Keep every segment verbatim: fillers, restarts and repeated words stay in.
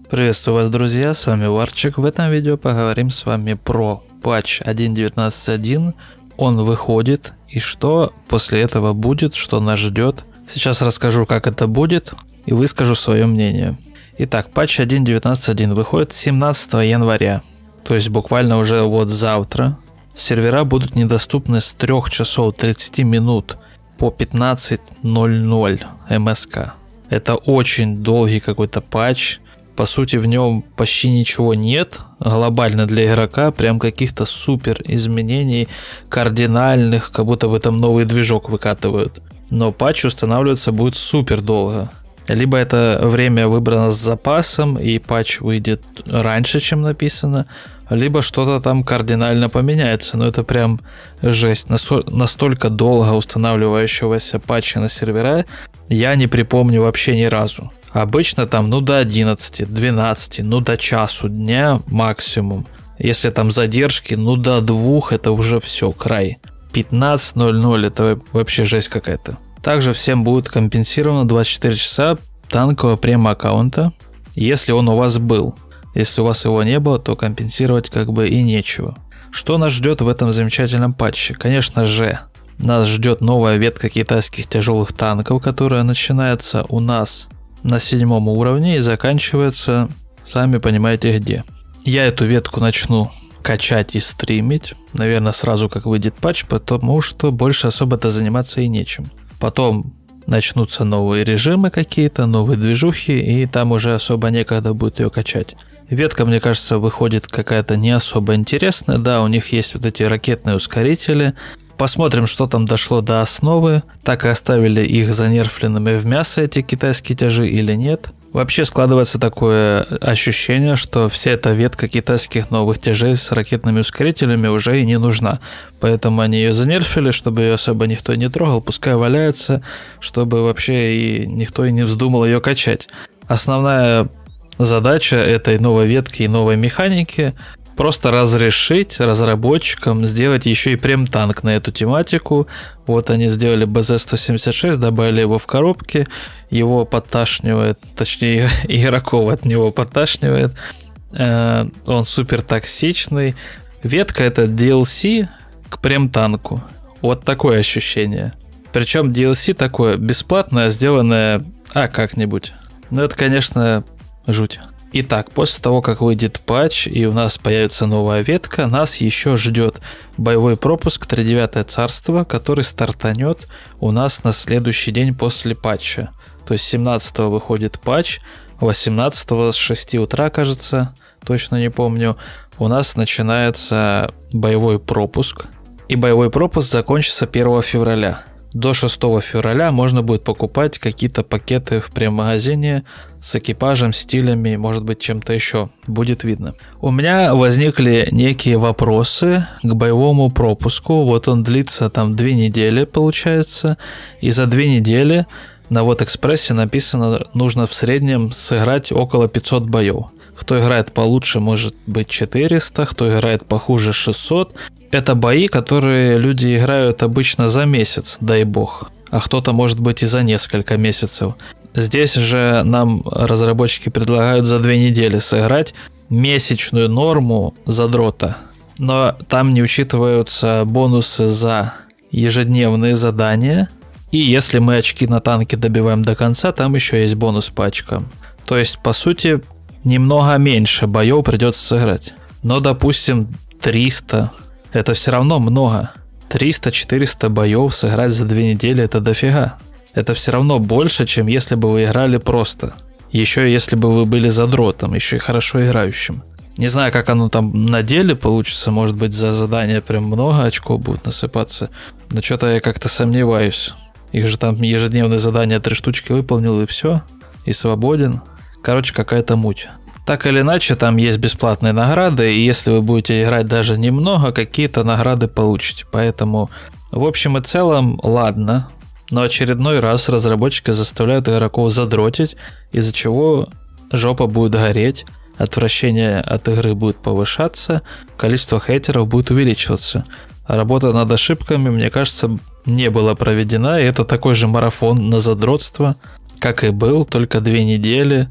Приветствую вас, друзья, с вами Варчик. В этом видео поговорим с вами про патч один точка девятнадцать точка один. Он выходит, и что после этого будет, что нас ждет. Сейчас расскажу, как это будет, и выскажу свое мнение. Итак, патч один точка девятнадцать точка один выходит семнадцатого января, то есть буквально уже вот завтра. Сервера будут недоступны с трёх часов тридцати минут по пятнадцать ноль ноль эм эс ка. Это очень долгий какой-то патч. По сути, в нем почти ничего нет. Глобально для игрока прям каких-то супер изменений, кардинальных, как будто бы там новый движок выкатывают. Но патч устанавливаться будет супер долго. Либо это время выбрано с запасом, и патч выйдет раньше, чем написано, либо что-то там кардинально поменяется. Но это прям жесть. Настолько долго устанавливающегося патча на сервера я не припомню вообще ни разу. Обычно там ну до одиннадцати, двенадцати, ну до часу дня максимум. Если там задержки, ну до двух, это уже все, край. пятнадцать ноль ноль это вообще жесть какая-то. Также всем будет компенсировано двадцать четыре часа танкового прем-аккаунта, если он у вас был. Если у вас его не было, то компенсировать как бы и нечего. Что нас ждет в этом замечательном патче? Конечно же, нас ждет новая ветка китайских тяжелых танков, которая начинается у нас на седьмом уровне и заканчивается, сами понимаете где. Я эту ветку начну качать и стримить, наверное, сразу как выйдет патч, потому что больше особо-то заниматься и нечем. Потом начнутся новые режимы какие-то, новые движухи, и там уже особо некогда будет ее качать. Ветка, мне кажется, выходит какая-то не особо интересная. Да, у них есть вот эти ракетные ускорители. Посмотрим, что там дошло до основы. Так и оставили их занерфленными в мясо, эти китайские тяжи, или нет. Вообще складывается такое ощущение, что вся эта ветка китайских новых тяжей с ракетными ускорителями уже и не нужна. Поэтому они ее занерфили, чтобы ее особо никто не трогал, пускай валяется, чтобы вообще и никто и не вздумал ее качать. Основная задача этой новой ветки и новой механики — просто разрешить разработчикам сделать еще и прем-танк на эту тематику. Вот они сделали бэ зэ сто семьдесят шесть, добавили его в коробки, его подташнивает, точнее игроков от него подташнивает. Он супер токсичный. Ветка — это ди эл си к прем-танку. Вот такое ощущение. Причем ди эл си такое бесплатное, сделанное а как-нибудь. Но это, конечно, жуть. Итак, после того, как выйдет патч и у нас появится новая ветка, нас еще ждет боевой пропуск тридевятое царство, который стартанет у нас на следующий день после патча. То есть семнадцатого выходит патч, восемнадцатого с шести утра, кажется, точно не помню, у нас начинается боевой пропуск. И боевой пропуск закончится первого февраля. До шестого февраля можно будет покупать какие-то пакеты в прем-магазине с экипажем, стилями, может быть, чем-то еще. Будет видно. У меня возникли некие вопросы к боевому пропуску. Вот он длится там две недели, получается. И за две недели на вот экспрессе написано, нужно в среднем сыграть около пятисот боев. Кто играет получше, может быть четыреста, кто играет похуже шестьсот. Это бои, которые люди играют обычно за месяц, дай бог, а кто-то может быть и за несколько месяцев. Здесь же нам разработчики предлагают за две недели сыграть месячную норму задрота, но там не учитываются бонусы за ежедневные задания, и если мы очки на танке добиваем до конца, там еще есть бонус по очкам. То есть, по сути, немного меньше боев придется сыграть, но, допустим, триста. Это все равно много. триста-четыреста боев сыграть за две недели — это дофига. Это все равно больше, чем если бы вы играли просто. Еще если бы вы были задротом, еще и хорошо играющим. Не знаю, как оно там на деле получится. Может быть, за задание прям много очков будет насыпаться. Но что-то я как-то сомневаюсь. Их же там ежедневные задания три штучки выполнил, и все. И свободен. Короче, какая-то муть. Так или иначе, там есть бесплатные награды, и если вы будете играть даже немного, какие-то награды получите. Поэтому, в общем и целом, ладно. Но очередной раз разработчики заставляют игроков задротить, из-за чего жопа будет гореть, отвращение от игры будет повышаться, количество хейтеров будет увеличиваться. Работа над ошибками, мне кажется, не была проведена, и это такой же марафон на задротство, как и был, только две недели.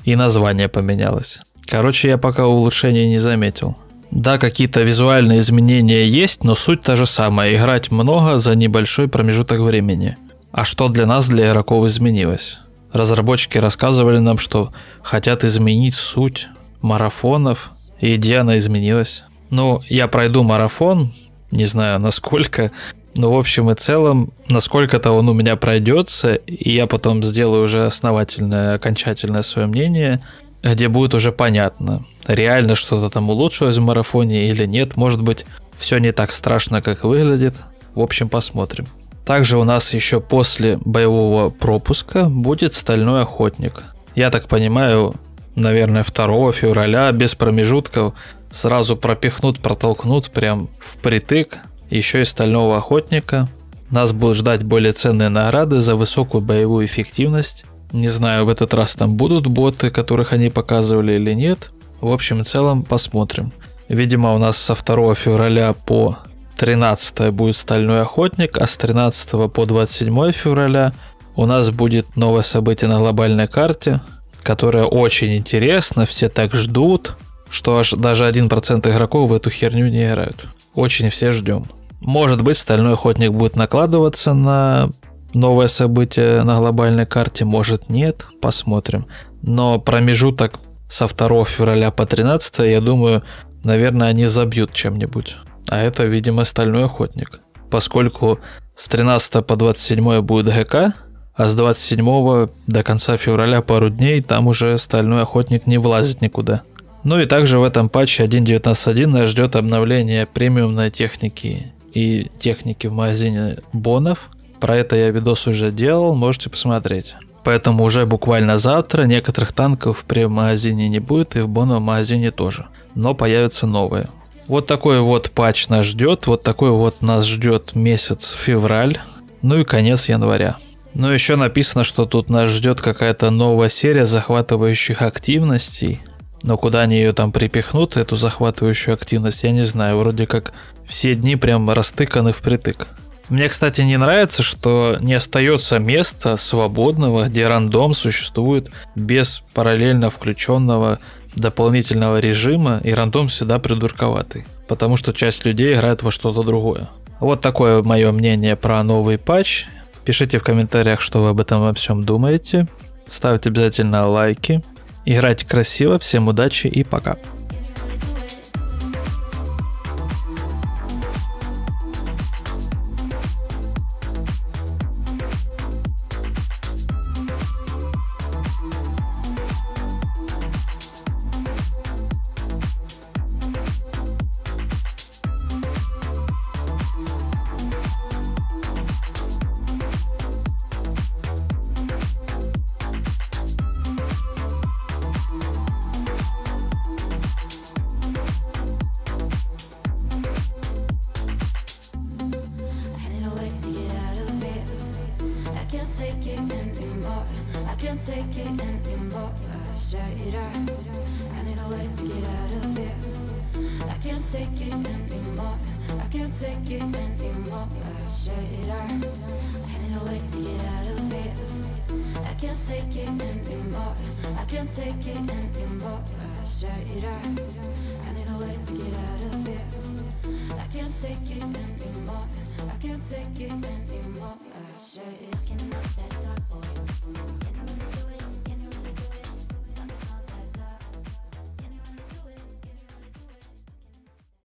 и название поменялось. Короче, я пока улучшений не заметил. Да, какие-то визуальные изменения есть, но суть та же самая. Играть много за небольшой промежуток времени. А что для нас, для игроков, изменилось? Разработчики рассказывали нам, что хотят изменить суть марафонов, и где она изменилась. Ну, я пройду марафон, не знаю насколько, но в общем и целом, насколько-то он у меня пройдется, и я потом сделаю уже основательное, окончательное свое мнение, где будет уже понятно, реально что-то там улучшилось в марафоне или нет. Может быть, все не так страшно, как выглядит. В общем, посмотрим. Также у нас еще после боевого пропуска будет Стальной Охотник. Я так понимаю, наверное, второго февраля без промежутков сразу пропихнут, протолкнут прям впритык еще и Стального Охотника. Нас будут ждать более ценные награды за высокую боевую эффективность. Не знаю, в этот раз там будут боты, которых они показывали или нет. В общем и целом посмотрим. Видимо, у нас со второго февраля по тринадцатое будет Стальной Охотник, а с тринадцатого по двадцать седьмое февраля у нас будет новое событие на глобальной карте, которое очень интересно, все так ждут, что аж даже один процент игроков в эту херню не играют. Очень все ждем. Может быть, Стальной Охотник будет накладываться на новое событие на глобальной карте, может нет, посмотрим. Но промежуток со второго февраля по тринадцатое, я думаю, наверное, они забьют чем-нибудь. А это, видимо, Стальной Охотник. Поскольку с тринадцатого по двадцать седьмое будет ГК, а с двадцать седьмого до конца февраля пару дней там уже Стальной Охотник не влазит никуда. Ну и также в этом патче один точка девятнадцать точка один нас ждет обновление премиумной техники и техники в магазине бонов. Про это я видос уже делал, можете посмотреть. Поэтому уже буквально завтра некоторых танков в премиум-магазине не будет, и в боновом магазине тоже. Но появятся новые. Вот такой вот патч нас ждет, вот такой вот нас ждет месяц февраль, ну и конец января. Но еще написано, что тут нас ждет какая-то новая серия захватывающих активностей. Но куда они ее там припихнут, эту захватывающую активность, я не знаю. Вроде как все дни прям растыканы впритык. Мне, кстати, не нравится, что не остается места свободного, где рандом существует без параллельно включенного дополнительного режима, и рандом всегда придурковатый, потому что часть людей играет во что-то другое. Вот такое мое мнение про новый патч. Пишите в комментариях, что вы об этом во всем думаете. Ставьте обязательно лайки. Играйте красиво. Всем удачи и пока. Take it anymore. I can't take it anymore. I shut it out. I need a way to get out of here. I can't take it anymore. I can't take it anymore. I shut it out. I need a way to get out of here. I can't take it anymore. I can't take it anymore. I shut it out. I need a way to get out of here. I can't take it anymore. I can't take it anymore. I shut it.